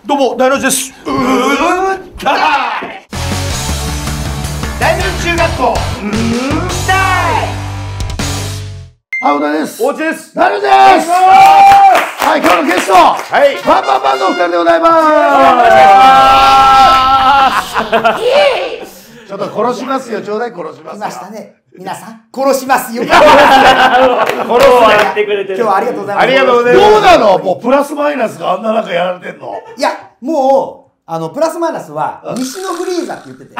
どうも、大の字です。大の字中学校はい、小田です。 おうちです。 大の字です。はい、今日のゲスト、はい、バンバンバンのお二人でございます。ちょっと殺しますよ、ちょうだい殺します。 来ましたね。皆さん、殺しますよ。 殺すはやってくれてる。 今日はありがとうございます。 ありがとうございます。 どうなの？もうプラスマイナスがあんな中やられてんの？ いや、もう、プラスマイナスは、西のフリーザって言ってて。 フ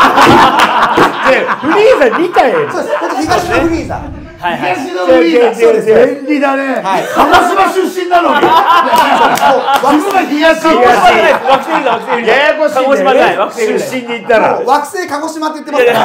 リーザ2回。 そうです。東のフリーザ。 東のフリーザ。便利だね。鹿児島出身なのに。自分が東。 ややこしい。鹿児島ない。出身に行ったら。 惑星鹿児島って言ってますから。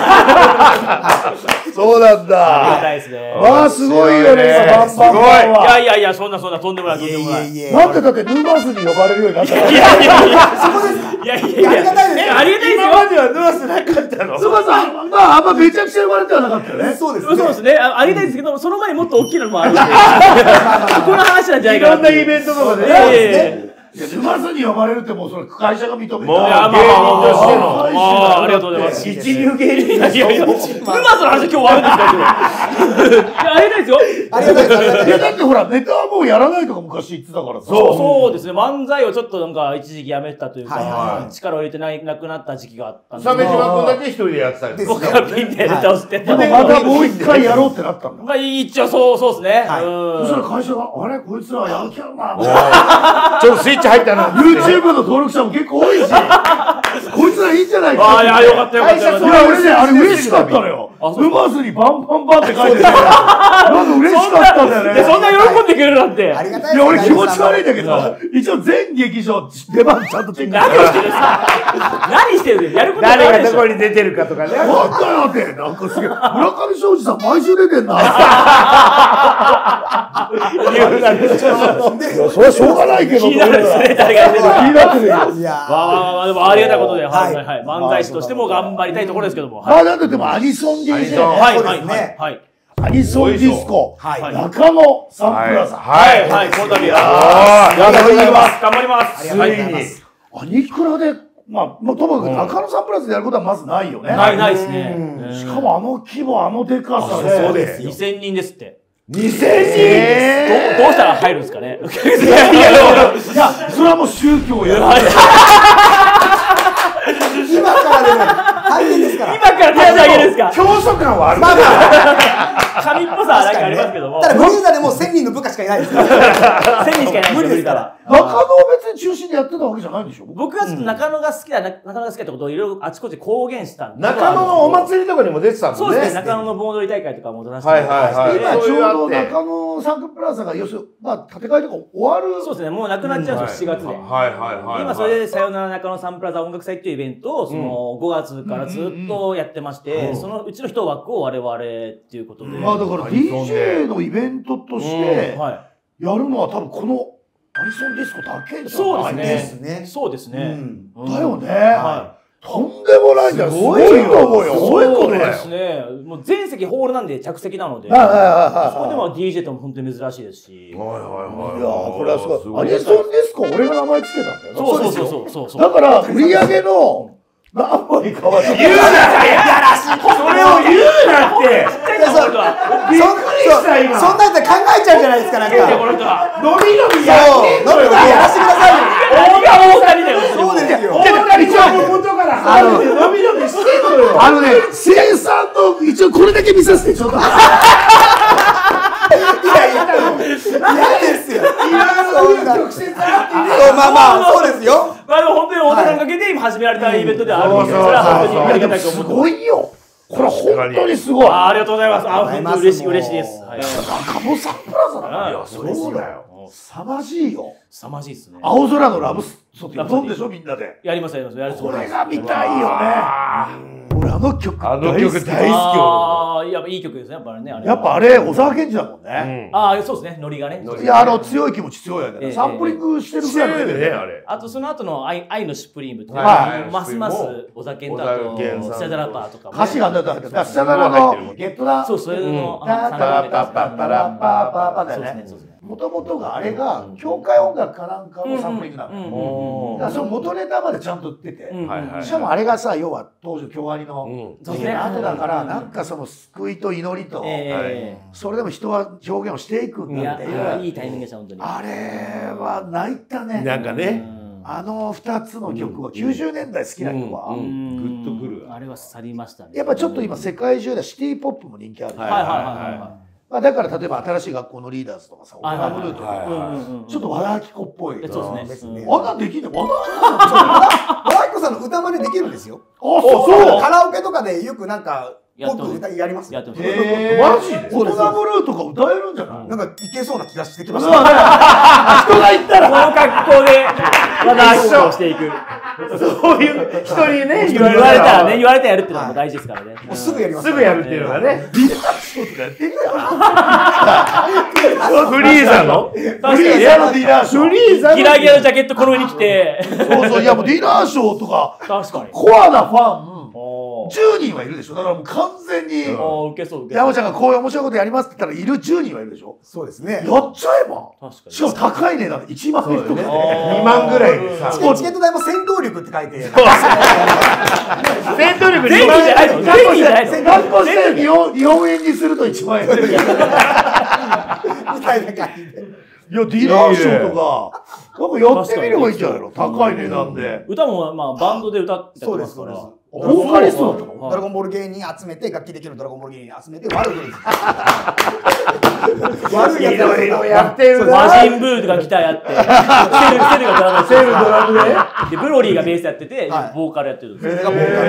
そうなんだ。 ありがたいですね。 わあ、すごいよね。バンバンバンは。 いや、そんな、とんでもない、とんでもない。 なんでだって沼津に呼ばれるようになったの？ そこですか？ いや、 ありがたいです。 ありがたいですよ。今までは沼津なかったの？ そうさん、まあ、あんまめちゃくちゃ呼ばれてはなかったよね。 そうですね。そうですね。ありがたいですけど、その前にもっと大きなのもあるんで。この話なんじゃないかな。いろんなイベントとかで。 沼津に呼ばれるってもうそれ会社が認めた。 もう芸人としての。ありがとうございます。一流芸人だし。沼津の話今日はあるんですか？ありがたいですよ。 ありがたいです。 だってほら、ネタはもうやらないとか昔言ってたからさ。 そうですね。漫才をちょっとなんか一時期やめたというか、力を入れてなくなった時期があったんで。 鮫島君だけ一人でやってたんです。 僕がピンでネタをして。 でもまたもう一回やろうってなったんだ。 まあ一応そうですね。 そしたら会社が、あれこいつらやる気あるな。 ちょっとスイッチ入ったな。 YouTube の登録者も結構多いし、こいつらいいんじゃないか。 ああ、いや、よかったよかった。 いや、俺ね、あれ嬉しかったのよ。沼津にバンバンバンって書いてて、なんか嬉しかったんだよね。 そんな喜んでくれるなんて。 ありがたい。 いや、俺気持ち悪いんだけど、一応全劇場出番ちゃんとチェック。 何をしてるんですか？何してるんですか？やることないでしょ。 誰がどこに出てるかとかね。 なんだよって、なんかすげえ、村上庄司さん毎週出てんな。それはしょうがないけど、 気になるですね、誰が出てるか。 気になってるよ。 いやでもありがたいことで、漫才師としても頑張りたいところですけども。 まあ、なんとでもアニソン DJ。 はい。 アニソンディスコ。中野サンプラザ。 はい、この度。頑張ります。 ついに。アニクラで、まあ、ともかく中野サンプラザでやることはまずないよね。 ないですね。 しかもあの規模、あのでかさで。 そうです。2000人ですって。 2000人。 どうしたら入るんですかね。いや、それはもう宗教やる。 今からでも大変ですから。 今から手当てあげるんですか？ 教則感はある。 まあまあ。 神っぽさはなんかありますけども。 ただ、フリーザでも1000人の部下しかいないですから。 1000人しかいない無理ですから。 中野を別に中心でやってたわけじゃないんでしょ？ 僕は中野が好きだ、中野が好きだってことをいろいろあちこち公言したんで。 中野のお祭りとかにも出てたんですね。 そうですね。中野の盆踊り大会とかも出させてもらって今ちょうど中野サンプラザが、要するに、まあ、建て替えとか終わる。 そうですね。もうなくなっちゃうんですよ、7月で。今それでさよなら中野サンプラザ音楽祭っていうイベントを、その5月からずっとやってまして、そのうちの一枠を我々っていうことで。 まあだから DJ のイベントとしてやるのは多分このアニソンディスコだけじゃないですね。 そうですね。 だよね。とんでもないんだよ。すごいと思うよ。すごいことだよ。 そうですね。もう全席ホールなんで着席なので、そこでも DJ とも本当に珍しいですし。いやこれはすごい。アニソンディスコ俺が名前つけたんだよ。 そう。 だから売り上げの何割かは言うなよ。 やらしい。それを言うなって。 びっくりした今。 そんなんで考えちゃうじゃないですか、なんか。 伸び伸びやってんのよ。 やらせてくださいよ。 大谷だよ。 そうですよ。 大谷ちゃんも元から伸び伸びしてんのよ。生産の一応これだけ見させてちょっと。 嫌ですよ。 まあまあ、そうですよ。 まあでも本当に大谷さんかけて今始められたイベントではあるんで、それは本当にありがたいと思ってます。 すごいよ。これ本当にすごい。 ありがとうございます。本当に嬉しいです。 中野サンプラザだな。いや、そうだよ。凄まじいよ。 凄まじいですね。 青空のラブソングやるんでしょみんなで。 やります。 これが見たいよね。俺あの曲大好き。 やっぱいい曲ですね、やっぱりね。 やっぱあれ、小沢健二だもんね。 そうですね、ノリがね。 いや、強い気持ち強いよね。サンプリングしてるぐらいのね、あれ。 あと、その後の愛のシュプリームって、ますます小沢健太とスチャダラパーとかも。 歌詞が出たんだけど、スチャダラのゲットだ。 そう、それの。 パパパパパパパだよね。 もともとがあれが教会音楽かなんかのサンプリングなのよ。だからその元ネタまでちゃんと出て、しかもあれがさ、要は当時京アニの時期の後だから、なんかその救いと祈りと、それでも人は表現をしていくんだっていう。 いいタイミングでした、本当に。 あれは泣いたね。 なんかね。 あの2つの曲は90年代好きな人はグッとくる。 あれは去りましたね。 やっぱちょっと今世界中でシティポップも人気ある。まあだから例えば新しい学校のリーダーズとかさ、オカブルーとかちょっと和田アキ子っぽい。 そうですね。 あんなんできんの？和田アキ子さんの歌真似できるんですよ。 あ、そう。 カラオケとかでよくなんか僕歌やりますよ。 マジで？オカブルーとか歌えるんじゃない？ なんかいけそうな気がしてきました。 人が言ったらこの格好で和田アキ子をしていく。 そういう人にね、 言われたらね、言われたらやるっていうのも大事ですからね。 すぐやります。 すぐやるっていうのがね。 リーダーショーとかやってるやん。 フリーザのフリーザのディナーショー。 フリーザのギラギラのジャケットこの上に着て。 そうそう、いやもうディナーショーとか、 確かに。 コアなファン、10人はいるでしょ。だからもう完全に、 受けそう、受けそう。 山ちゃんがこういう面白いことやりますって言ったらいる10人はいるでしょ。 そうですね。 やっちゃえば。 確かに。 しかも高い値段で1万円とかで。 2万ぐらいでさ。 チケット代も戦闘力って書いて。 戦闘力電気じゃないの？電気じゃないの？ 学校して日本円にすると1万円。みたいな感じで。 いや、ディナーショーとか、なんかやってみればいいんじゃないの？高い値段で。 歌もまあバンドで歌ってますから。 ボーカリストだったの？ ドラゴンボール芸人集めて、楽器できるドラゴンボール芸人集めて、悪い悪いやつやってるな。 マジンブーとかギターやって、セルがドラム、セルドラムで、ブロリーがベースやってて、ボーカルやってるんですよ。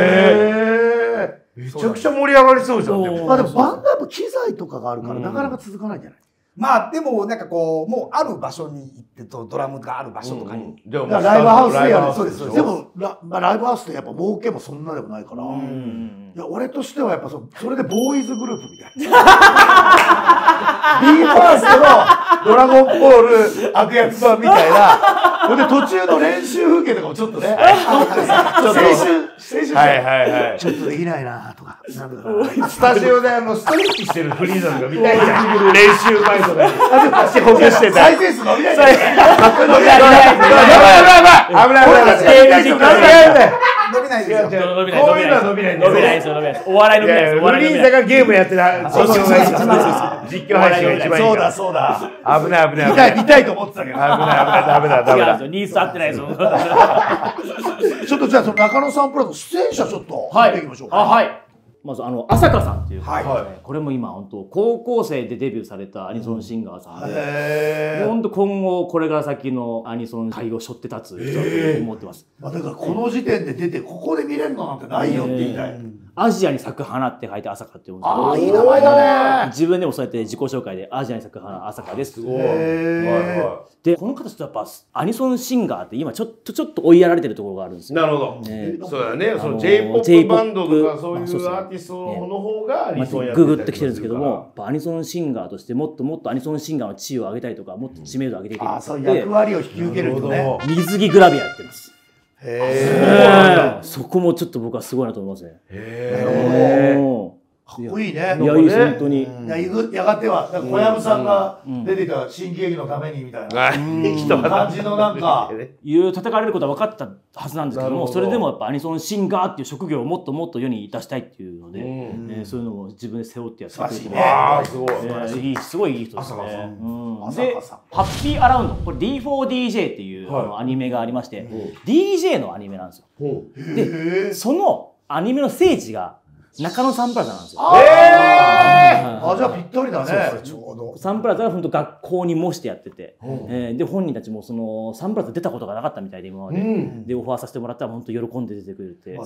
めちゃくちゃ盛り上がりそうじゃん。 まあでもバンドやっぱ機材とかがあるからなかなか続かないんじゃない？ まあでもなんかこう、もうある場所に行ってと、ドラムがある場所とかに。 ライブハウスでやる。そうです。でもライブハウスでやっぱ儲けもそんなでもないから。いや俺としてはやっぱそれでボーイズグループみたいな。BE:FIRST のドラゴンボール悪役版みたいな。で途中の練習風景とかもちょっとね。青春ちょっとできないなとか。 スタジオでストレッチしてるフリーザーが見たいじゃん。練習前とかに。足ほぐしてた。 再生数伸びない。 危ない伸びないですよ。 こういうのは伸びない。 伸びないですよ、伸びないです。お笑い伸びないです。 フリーザがゲームやってた実況配信が一番いい。 そうだ。 危ない。 見たいと思ってたけど。 ダメだ。 ニーズ合ってないですよ。 ちょっとじゃあその中野サンプラザ出演者ちょっと見ていきましょうか。 はい。まず朝香さんっていう方ですね。これも今本当高校生でデビューされたアニソンシンガーさんで、本当今後これから先のアニソン界を背負って立つ人だと思ってます。 だからこの時点で出てここで見れるのなんてないよって言いたい。 アジアに咲く花って書いて朝香って呼んでます。 ああ、いい名前だね。 自分でもそうやって自己紹介でアジアに咲く花朝香です。すごい。で、この方ちょっとやっぱアニソンシンガーって今ちょっと追いやられてるところがあるんですよ。 なるほど。そうだね。その J-POP バンドとかそういうアーティストの方がアニソンやってたりググってきてるんですけども、アニソンシンガーとしてもっともっとアニソンシンガーの地位を上げたいとか、もっと知名度を上げていきたいとか。 役割を引き受けるとね。 水着グラビアやってます。そこもちょっと僕はすごいなと思いますね。 かっこいいね。 いや、いいです、本当に。 やがては、小籔さんが出てた新喜劇のためにみたいな感じのなんか。 叩かれることは分かったはずなんですけども、それでもやっぱアニソンシンガーっていう職業をもっともっと世に出したいっていうので、そういうのを自分で背負ってやってくれてます。すごいいい人ですね。で、ハッピーアラウンド、これ D4DJ っていうアニメがありまして、DJ のアニメなんですよ。で、そのアニメの聖地が中野サンプラザなんですよ。 じゃあぴったりだね。 ちょうど。 サンプラザが本当学校に模してやってて、で本人たちもそのサンプラザ出たことがなかったみたいで今まで、でオファーさせてもらったら本当喜んで出てくれて、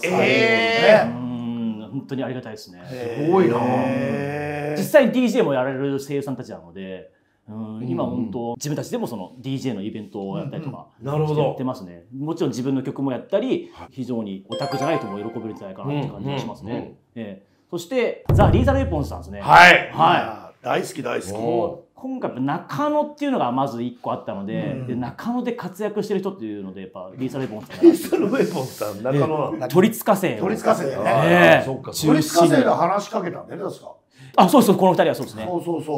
本当にありがたいですね。 すごいな。 実際に DJ もやられる声優さんたちなので。今本当自分たちでもその DJ のイベントをやったりとかしてやってますね。もちろん自分の曲もやったり、非常にオタクじゃない人も喜べるんじゃないかなって感じがしますね。そしてザ・リーザル・エポンさんですね。 大好き大好き。 今回やっぱ中野っていうのがまず1個あったので、中野で活躍してる人っていうのでやっぱリーザル・エポンさん。 リーザル・エポンさん中野。 都立火星。 都立火星だね。都立火星で話しかけたんだよね確か。 そうそう、この2人はそうですね。 そう。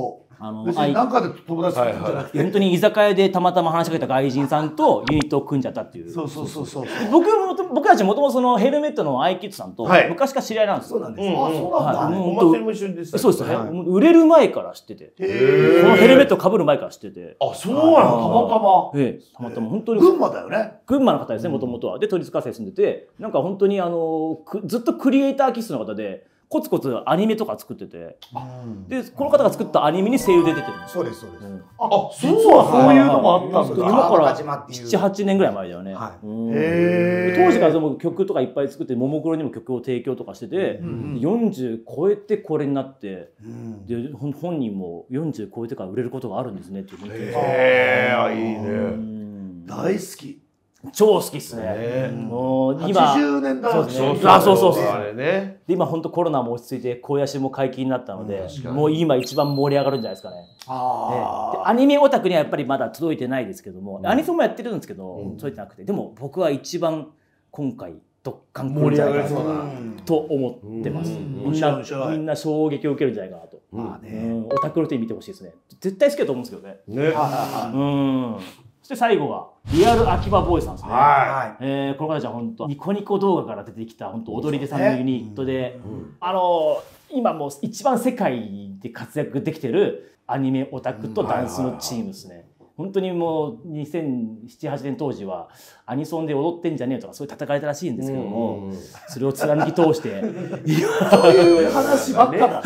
別に何かで友達作ったんじゃなくて、 本当に居酒屋でたまたま話しかけた外人さんとユニットを組んじゃったっていう。 そうそうそうそう。 僕たちもともとそのヘルメットのアイキッズさんと昔から知り合いなんですよ。 そうなんです。 あ、そうなんだ。 お祭りも一緒に出てた。 そうですね。売れる前から知ってて、このヘルメットを被る前から知ってて。 あ、そうなの。 たまたま本当に。 群馬だよね。 群馬の方ですね、もともとは。で、鳥塚市に住んでて、なんか本当にずっとクリエイター気質の方で、コツコツアニメとか作ってて、で、この方が作ったアニメに声優で出てるんですよ。 そうです、そうです。 あ、実はそういうのもあったんだ。 今から7、8年ぐらい前だよね。当時から曲とかいっぱい作って、ももクロにも曲を提供とかしてて、40超えてこれになって、で、本人も40超えてから売れることがあるんですねって言って。 いいね。 大好き。 超好きっすね。 80年代。 そう。 あれね。 で今本当コロナも落ち着いて声出しも解禁になったので、もう今一番盛り上がるんじゃないですかね。アニメオタクにはやっぱりまだ届いてないですけども、アニソンもやってるんですけど届いてなくて、でも僕は一番今回ドッカン来るんじゃないかなと思ってます。みんな衝撃を受けるんじゃないかなと。オタクの手に見てほしいですね。絶対好きだと思うんですけどね。そして最後がリアル秋葉ボーイさんですね。この方たちは本当ニコニコ動画から出てきた本当踊り手さんのユニットで、今もう一番世界で活躍できてるアニメオタクとダンスのチームですね。本当にもう2007、8年当時はアニソンで踊ってんじゃねえとかそういう叩かれたらしいんですけども、それを貫き通してそういう話ばっかだ。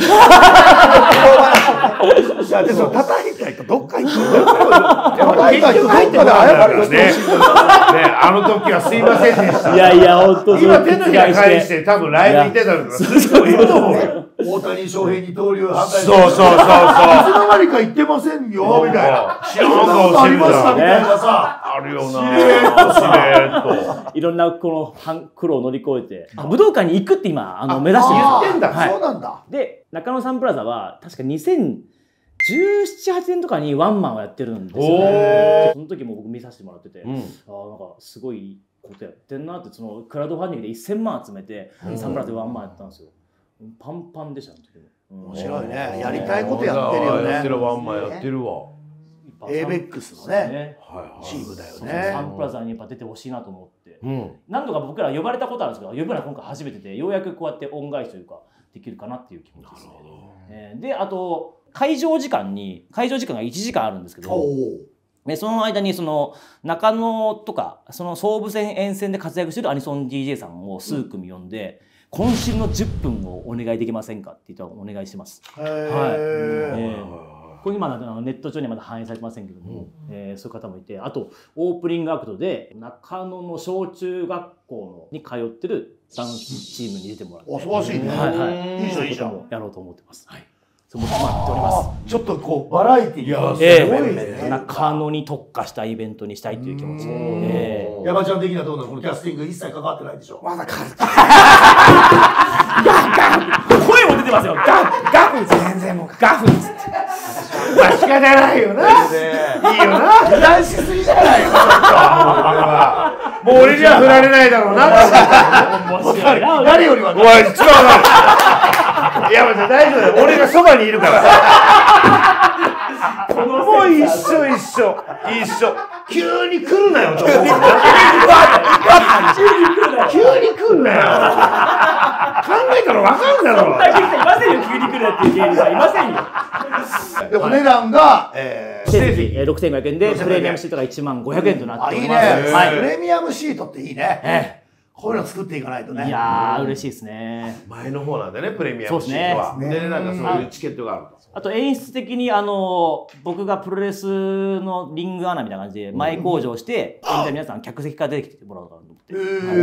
いやでも叩いたいとどっか行くんだよ。叩いたいとどっかで謝るよね。 あの時はすいませんでした。 いやいや本当今手のひら返して多分ライブ行ってたんですよ。 大谷翔平二刀流反対。 そう。いつの間にか言ってませんよみたいな。知らんことありましたみたいなさ。 あるよな。しれーっと。 いろんなこの苦労を乗り越えて、武道館に行くって今目指してるんですよ。 言ってんだ。そうなんだ。 で中野サンプラザは確か2017、8年とかにワンマンをやってるんですよね。その時も僕見させてもらってて、なんかすごいことやってんなって、そのクラウドファンディングで1000万集めてサンプラザでワンマンやったんですよ。パンパンでしたね。 面白いね。やりたいことやってるよね。 やってるワンマンやってるわ。 ABEX のねチームだよね。 サンプラザにやっぱ出てほしいなと思って、何度か僕ら呼ばれたことあるんですけど、呼ぶのは今回初めてで、ようやくこうやって恩返しというかできるかなっていう気持ちですね。であと会場時間が1時間あるんですけど、その間にその中野とかその総武線沿線で活躍してるアニソン DJ さんを数組呼んで、渾身の10分をお願いできませんかって言ったらお願いします。これ今ネット上にはまだ反映されてませんけども、そういう方もいて、あとオープニングアクトで中野の小中学校に通ってるダンスチームに出てもらって、 素晴らしいね。いいじゃんいいじゃん。 やろうと思ってます。それも決まっております。 ちょっとこうバラエティーすごいね。中野に特化したイベントにしたいという気持ちで。 山ちゃん的にはどうなの？このキャスティング一切関わってないでしょ。 まだか。 声も出てますよ。ガフ全然もうガフっつって。 仕方ないよな。いいよな。 油断しすぎじゃないよ。 もう俺には振られないだろうな。 誰よりは。 おい、一番わかる。山ちゃん大丈夫だよ。俺がそばにいるから。もう一緒。急に来るなよと思う。急に来んなよ。考えたらわかるだろう。 いませんよ、急に来るっていう芸人さんいませんよ。 でお値段が 6500円で、プレミアムシートが10500円となっております。 プレミアムシートっていいね。こういうの作っていかないとね。 いやー嬉しいですね。 前の方なんでね、プレミアムシートは。でなんかそういうチケットがあると。 あと演出的に僕がプロレスのリングアナみたいな感じで前工場して皆さん客席から出てきてもらおうかなと思って。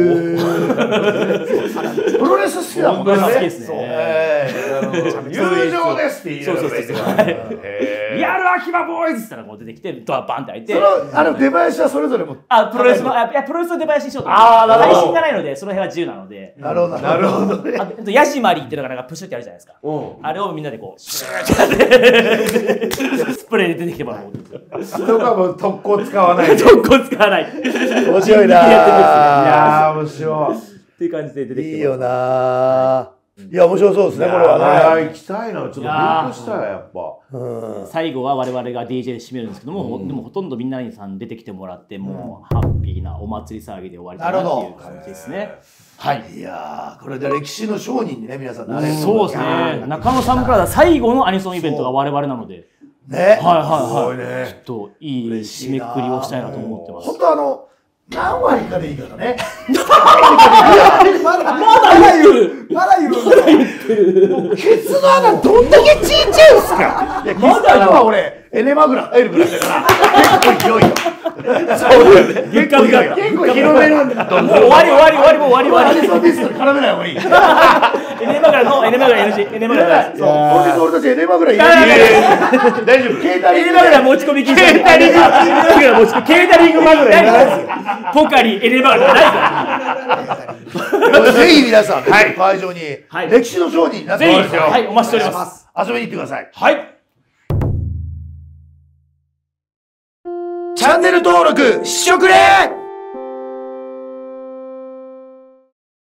プロレス好きだもんね。 好きですね。 友情ですって言いながら出てくる。 リアル秋葉ボーイズって言ったらこう出てきてドアバンって開いて。 出囃子はそれぞれも。 プロレスの出囃子にしようと思って。配信がないのでその辺は自由なので。 なるほどね。 あとヤジマリっていうのがなんかプシュってやるじゃないですか。あれをみんなでこうシューってスプレーで出てきてもらおうと思うんですよ。 そこはもう特攻使わない。 特攻使わない。 面白いな。 いやー面白い。 っていう感じで出てきていいよな。 いや面白そうですねこれはね。 行きたいな、ちょっと勉強したいやっぱ。 最後は我々が DJ で締めるんですけども、でもほとんどみんなさん出てきてもらってもうハッピーなお祭り騒ぎで終わりたいなっていう感じですね。はい。 いやこれで歴史の商人にね皆さんなれる。 そうですね。中野サンプラザ最後のアニソンイベントが我々なので。 ね。 はいはいはい。ちょっといい締めくくりをしたいなと思ってます。 本当何割かでいいからね。 まだ言う。 ケツの穴どんだけちっちゃいんすか。いやまだ今俺エネマグラ入るぐらいだから結構広いよ。そうだよね。結構広いよ。結構広めるんだ。 もう終わり。 アニソンディストに絡めない方がいい。 エネマグラ NG。エネマグラそう。本日俺たちエネマグラいない。 大丈夫。 エネマグラ持ち込み禁止。ケータリングマグラいないですよ。ポカリエネマグラないから。 ぜひ皆さん会場に歴史の商人になってください。 はい、お待ちしております。 遊びに行ってください。 はい。 チャンネル登録しとくれ。